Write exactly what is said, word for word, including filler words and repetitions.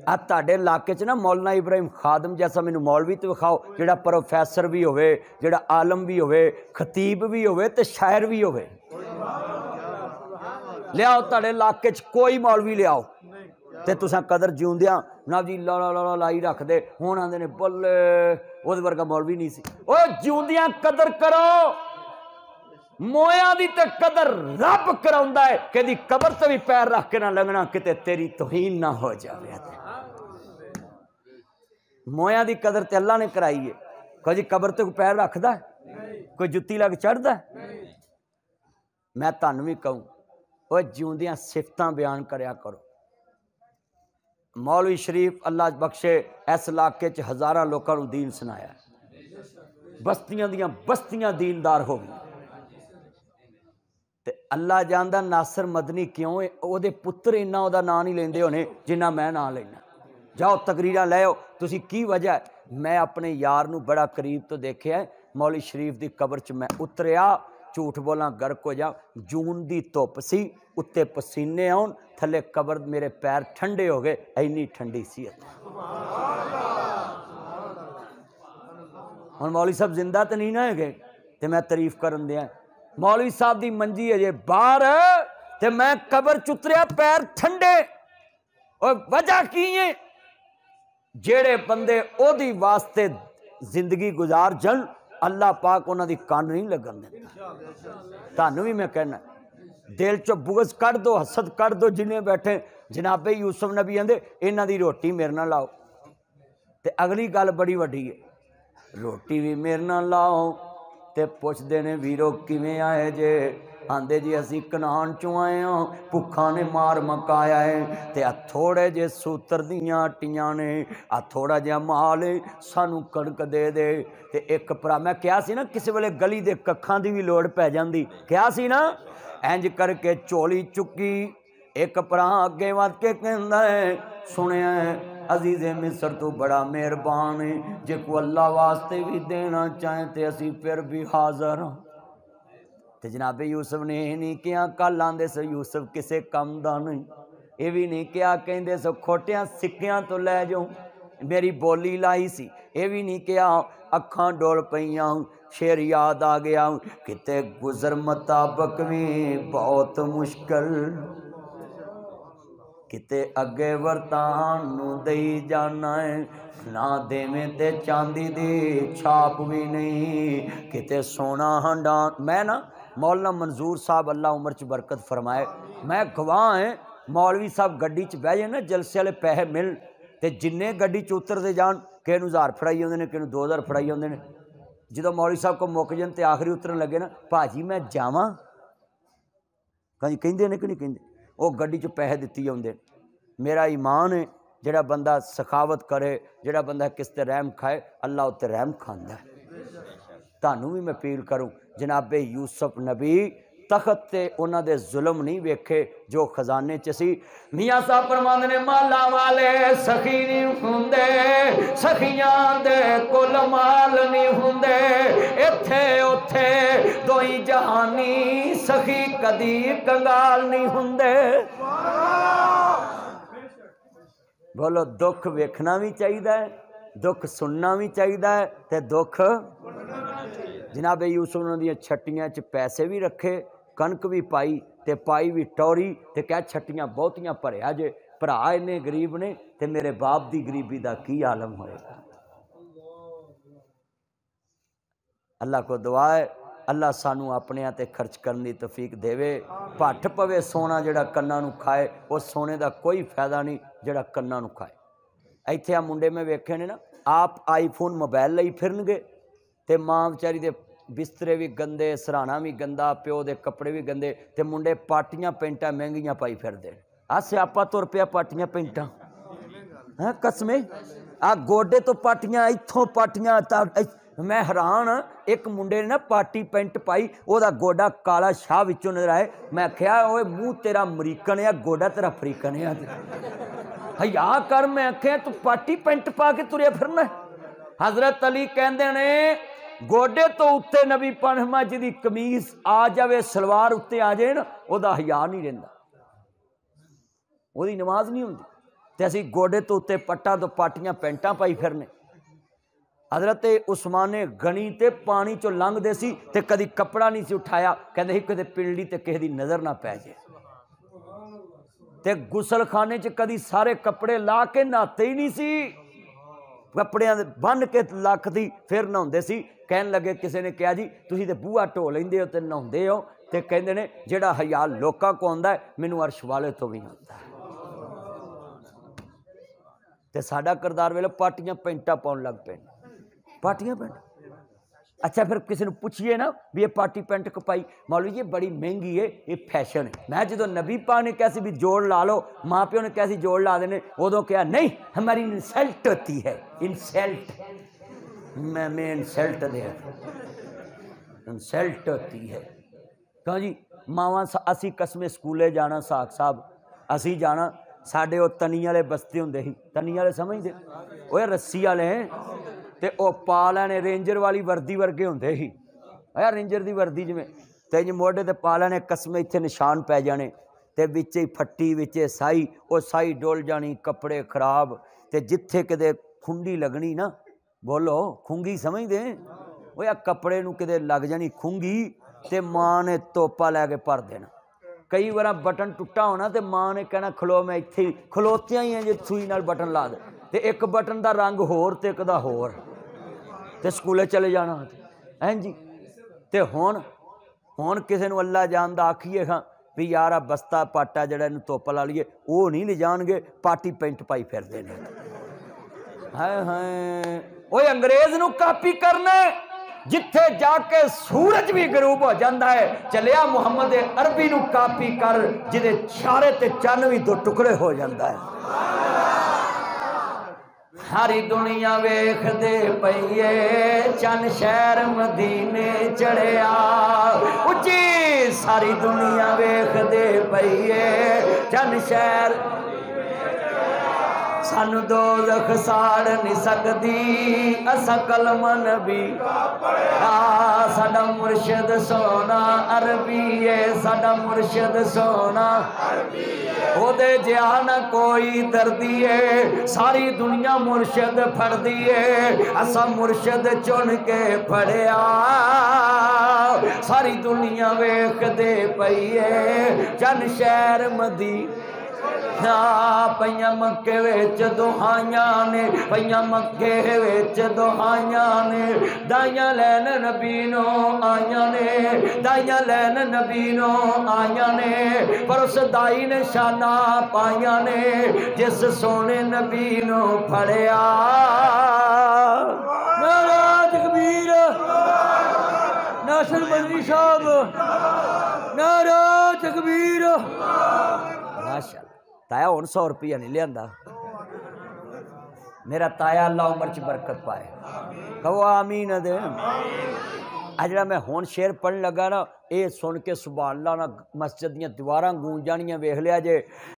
आ तुहाडे इलाके च ना मौलाना इब्राहिम खादम जैसा मैनू मौलवी तो विखाओ जिहड़ा प्रोफैसर भी होवे, जिहड़ा आलम भी होवे, खतीब भी होवे ते शायर भी होवे। लियाओ तुहाडे इलाके च कोई मौलवी लियाओ ते तुसां कदर जिउंदियां ना जी ला ला ला लाई रखदे हुण आंदे ने बल्ले ओहदे वर्गा मौलवी नहीं सी। ओए जिउंदियां कदर करो, मोया दी ते कदर रब कराउंदा है कि कबर ते भी पैर रख के ना लंघना किते तेरी तौहीन ना हो जावे। मोया दी कदर ते अल्लाह ने कराई है। कभी कबर ते कोई पैर रखदा है, कोई जुत्ती लग चढ़दा है? मैं तुहानू भी कहूँ ओए जिउंदियां सिफतां बयान करया करो। मौलवी शरीफ अल्लाह बख्शे इस इलाके च हज़ारां लोगों को दीन सुनाया, बस्तियां दियां बस्तियां दीनदार हो गई। ते अल्लाह जानदा नासर मदनी क्यों है, ओहदे पुत्र इन्ना ओहदा नाम नहीं लेंदे होने जिन्ना मैं नाम लेना। जाओ तकरीरां लै आओ तुसी की वजह है। मैं अपने यार नू बड़ा करीब तो देखिया है, मौलवी शरीफ दी कबर च मैं उतरिया, झूठ बोला गर्क हो जा, जून दी धुप सी, उत्ते पसीने आउन, थले कबर मेरे पैर ठंडे हो गए, इन्नी ठंडी सी। हुण मौलवी साहब जिंदा तो नहीं ना है ते मैं तारीफ करन दिया। मौलवी साहब दी मंजी अजे बाहर ते मैं कबर च उतरिया, पैर ठंडे। और वजह की है, जेड़े बंदे ओदी वास्ते जिंदगी गुजार जन अल्लाह पाक उन्हां दी कंड नहीं लगन देंदा। तुहानू भी मैं कहना दिल चो बुगज कढ़ दो, हसद कढ़ दो। जिन्हें बैठे जनाबे यूसुफ नबी आंदे इन्हां दी रोटी मेरे नाल लाओ, ते अगली गल बड़ी वड्डी है, रोटी भी मेरे नाल लाओ ते पुछदे ने वीरो किवें आए जे, आंदे जी असी कनान चों आए हाँ, भुखा ने मार मकाया है, ते आ थोड़े जे सूत्र दियां हट्टियां ने, आ थोड़ा जिहा माल है, सानू कणक दे दे। ते एक भरा मैं कहा सी ना किसी वेले गली दे कखां दी भी लोड़ पै जांदी, कहा सी ना, इंज करके झोली चुकी, एक भरा अगे वध के कहंदा है सुनिया है अजीज़े मिस्र तो बड़ा मेहरबान है, जे को अल्लाह वास्ते भी देना चाहे तो असी फिर भी हाज़र हाँ। तो जनाबे यूसुफ ने यह नहीं किया कल आंदे सो यूसुफ किसे कम दा नहीं, ये भी नहीं किया कहते सो खोटिया सिक्कियां तो लै जाऊँ, मेरी बोली लाई सी, ये भी नहीं किया अखां डोल पईयां, शेर याद आ गया किते गुजर मुताबक में बहुत मुश्किल, किते अगे वरतान नू दई जाना है, ना देवें ते चांदी दी छाप भी नहीं, किते सोना हंडान। मैं ना मौलाना मंजूर साहब अल्लाह उम्र च बरकत फरमाए, मैं गवाह है, मौलवी साहब गड्डी च बह जाए ना जलसे वाले पैसे मिल ते जिन्ने गड्डी च उतरते जान, किसी नूं हज़ार फड़ाई आउंदे ने, किसी नूं दो हज़ार फड़ाई आउंदे ने। जो मौलवी साहब को मुक जान ते आखिरी उतरन लगे ना, भाजी मैं जावां, कहीं कहिंदे ने कि नहीं कहिंदे, वो गड्डी च पैसे दित्ती आउंदे। मेरा ईमान है जिहड़ा बंदा सखावत करे, जिहड़ा बंदा किस ते रहम खाए, अल्लाह उत्ते रहम खांदा है। तुहानू भी मैं अपील करूँ, जनाबे यूसुफ नबी तखत ते उन्हां दे जुल्म नहीं वेखे जो खजाने च सी। मियाँ साहब फरमांदे ने माला वाले सखी नहीं हुंदे, सखियां दे कुल माल नहीं हुंदे, इत्थे उथे दोई जहानी सखी कदी कंगाल नहीं हुंदे। बोलो दुख वेखना भी चाहिए, दुख सुनना भी चाहिए, ते दुख जनाबे यूसुफ उन्होंने छट्टियां च पैसे भी रखे, कणक भी पाई ते पाई भी टौरी, ते क्या छट्टियां बहुतियां भरिया जे, भरा इन्ने गरीब ने ते मेरे बाप की गरीबी का की आलम होएगा। अल्लाह को दुआ है अल्लाह सानू अपने ते खर्च करने की तौफीक देवे। भट्ठ पवे सोना जिहड़ा कन्ना नू खाए, उस सोने का कोई फायदा नहीं जिहड़ा कन्ना नू खाए। इत्थे आ मुंडे मैं वेखे ने ना, आप आईफोन मोबाइल लई फिरनगे ते मां विचारी दे बिस्तरे भी गंदे, सराहना भी गंदा, प्यो दे कपड़े भी गंदे, ते मुंडे पाटियां पेंटां महंगियां पाई फिरदे। आ स्यापा तुर पिया पाटियां पेंटां, हैं कसमे आ गोडे तो पाटियां, इत्थों पाटियां, मैं हैरान। एक मुंडे ने ना पार्टी पेंट पाई, ओदा गोडा काला शाह विचों नजर आए। मैं आख्या ओए मूँह तेरा अमरीकन है, गोडा तेरा अफ्रीकन है, हया कर। मैं आख्या तू पार्टी पेंट पा के तुरिया फिरना। हजरत अली कहंदे ने गोडे तो उत्ते नबी पनमा जी दी कमीज आ जाए, सलवार उत्ते आ जाए ना, ओदा हया नहीं रहिंदा, ओदी नमाज नहीं हुंदी। ते असी गोडे तो उत्ते पट्टा तो पाटियां पैंटां पाई फिरने। हजरत उस्मान गनी ते पानी चो लंघदे सी ते कदी कपड़ा नहीं सी उठाया, कहंदे ही कदे पिंडी ते किसी दी नज़र ना पै जाए। ते गुसलखाने च कदी सारे कपड़े ला के नहाते ही नहीं सी, कपड़ियां बन के लख दी फिर नहाउंदे सी। कहन लगे किसी ने कहा जी तुसीं ते बूहा ढो लैंदे हो ते नहाउंदे हो, ते कहंदे ने जिहड़ा हया लोकां को आंदा है मैनूं अर्श वाले तो भी आंदा है। ते साडा करदार वेले पाटियां पैंटां पाउण लग पे, पाटियां पैंट। अच्छा फिर किसी ने पूछिए ना भी ये पार्टी पेंट कपाई, मौलवी ये बड़ी महंगी है, ये फैशन है। मैं जो नबी पा ने कैसी भी जोड़ ला लो, माँ प्यो ने कैसी जोड़ ला देने, उदों क्या नहीं हमारी इंसल्ट होती है, इंसल्ट मैं मैं इंसल्ट दे इंसल्ट होती है। कहो जी मावा असी कसमे स्कूले जाना, साख साहब असी जाना, साढ़े वो तनी वाले बस्ते होंगे ही, तनी वाले समझते वो रस्सी वाले ते ओ पा लैने रेंजर वाली वर्दी वर्गे होंगे ही, है रेंजर की वर्दी जिमें ते इंज मोढे ते पा लैने, कसमे इत्थे निशान पै जाने, ते विच फट्टी विच साई, वो साई डुल जानी, कपड़े खराब, ते जिथे किते खुंडी लगनी ना, बोलो खुंगी समझदे वो या कपड़े नूं किते लग जानी खुंगी, ते माँ ने तोपा लैके भर देना। कई बार बटन टुटा होना तो माँ ने कहना खलो मैं इत्थे खलोतियां ही जे सूई नाल बटन ला दे, ते एक बटन का रंग होर ते एक दा होर, ते स्कूले चले जाना हैं जी। ते हुण हुण किसी नूं अल्लाह जानदा आखीए हाँ भी यार आ बस्ता पाटा जिहड़ा इहनूं धुप्प ला लईए, वो नहीं ले जाणगे, पार्टी पेंट पाई फिरदे ने। हाय हाय ओए अंग्रेज नूं कापी करना, जिथे जाके सूरज भी गरूब हो जाता है, चलिया मुहम्मद अरबी नूं कापी कर जिदे चारे ते चन्न भी दो टुकड़े हो जाता है। सारी दुनिया वेखदे पईए चन शहर मदीने चढ़िया, उची सारी दुनिया वेखदे पईए चन शहर, सानू दोज़ख साड़ नहीं सकदी असा कलमा नबी आ, साडा मुर्शद सोना अरबी है, साडा मुर्शद सोना ओदे जिहा ना कोई दर्दी है, सारी दुनिया मुर्शद फड़दी है, असा मुर्शद चुन के फड़िया, सारी दुनिया वेखदे पई है चन शहर मदी पईयां मक्के विच दुहाइयां ने, पईयां मक्के विच दुहाइयां ने, दाइयां लैन नबी नो आइयां ने, दाइयां लैन नबी नो आइयां ने, पर उस दाई ने शाना पाइयां ने जिस सोने नबी नो फड़िया। नारा तकबीर, नासिर बदरी साहब नारा तकबीर। माशाअल्लाह ताया हुण सौ रुपया नहीं लिया, मेरा ताया अल्लाह उम्र च बरकत पाए, कहो आमीन दे। आ जिहड़ा मैं हुण शेर पढ़न लगा ना, ये सुन के सुभान अल्लाह ना मस्जिद दीयां दीवारां गूंज जाणियां, वेख लिया जे।